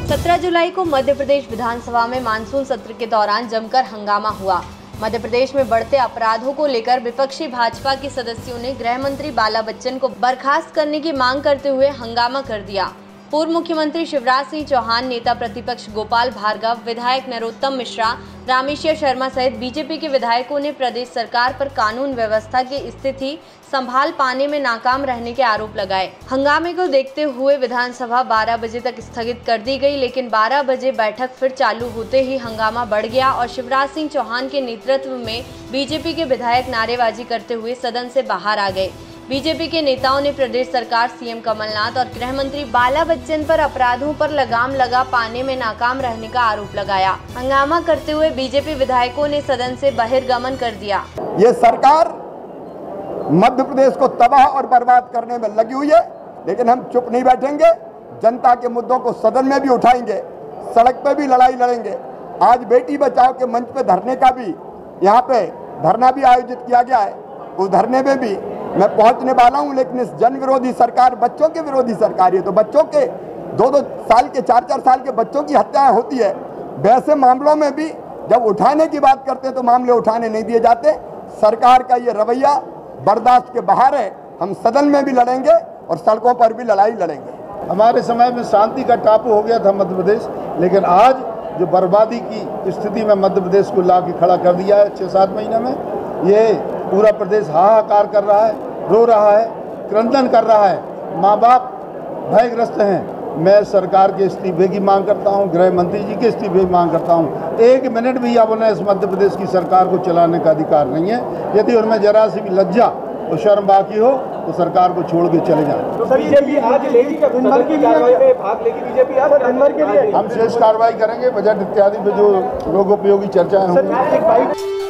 17 जुलाई को मध्य प्रदेश विधानसभा में मानसून सत्र के दौरान जमकर हंगामा हुआ। मध्य प्रदेश में बढ़ते अपराधों को लेकर विपक्षी भाजपा के सदस्यों ने गृह मंत्री बाला बच्चन को बर्खास्त करने की मांग करते हुए हंगामा कर दिया। पूर्व मुख्यमंत्री शिवराज सिंह चौहान, नेता प्रतिपक्ष गोपाल भार्गव, विधायक नरोत्तम मिश्रा, रामेश्वर शर्मा सहित बीजेपी के विधायकों ने प्रदेश सरकार पर कानून व्यवस्था की स्थिति संभाल पाने में नाकाम रहने के आरोप लगाए। हंगामे को देखते हुए विधानसभा 12 बजे तक स्थगित कर दी गई, लेकिन 12 बजे बैठक फिर चालू होते ही हंगामा बढ़ गया और शिवराज सिंह चौहान के नेतृत्व में बीजेपी के विधायक नारेबाजी करते हुए सदन से बाहर आ गए। बीजेपी के नेताओं ने प्रदेश सरकार, सीएम कमलनाथ और गृह मंत्री बाला बच्चन पर अपराधों पर लगाम लगा पाने में नाकाम रहने का आरोप लगाया। हंगामा करते हुए बीजेपी विधायकों ने सदन से बहिर्गमन कर दिया। ये सरकार मध्य प्रदेश को तबाह और बर्बाद करने में लगी हुई है, लेकिन हम चुप नहीं बैठेंगे। जनता के मुद्दों को सदन में भी उठाएंगे, सड़क पे भी लड़ाई लड़ेंगे। आज बेटी बचाओ के मंच पे धरने का भी यहाँ पे धरना भी आयोजित किया गया है। उस धरने में भी मैं पहुंचने वाला हूं, लेकिन इस जन विरोधी सरकार, बच्चों के विरोधी सरकार है, तो बच्चों के 2-2 साल के 4-4 साल के बच्चों की हत्याएं होती है। वैसे मामलों में भी जब उठाने की बात करते हैं तो मामले उठाने नहीं दिए जाते। सरकार का ये रवैया बर्दाश्त के बाहर है। हम सदन में भी लड़ेंगे और सड़कों पर भी लड़ाई लड़ेंगे। हमारे समय में शांति का टापू हो गया था मध्य प्रदेश, लेकिन आज जो बर्बादी की स्थिति में मध्य प्रदेश को ला के खड़ा कर दिया है 6-7 महीने में, ये पूरा प्रदेश हाहाकार कर रहा है, रो रहा है, क्रंदन कर रहा है। माँ बाप भयग्रस्त हैं। मैं सरकार के इस्तीफे की मांग करता हूँ, गृह मंत्री जी के इस्तीफे की मांग करता हूँ। 1 मिनट भी अब उन्हें इस मध्य प्रदेश की सरकार को चलाने का अधिकार नहीं है। यदि उनमें जरा सी भी लज्जा और शर्म बाकी हो तो सरकार को छोड़ के चले जाएं। तो बीजेपी आज लेगी क्या? दिनभर की कार्रवाई में भाग लेगी बीजेपी आज दिनभर के लिए? हम शेष कार्रवाई करेंगे। बजट इत्यादि पे जो लोगों उपयोगी चर्चाएं होंगी।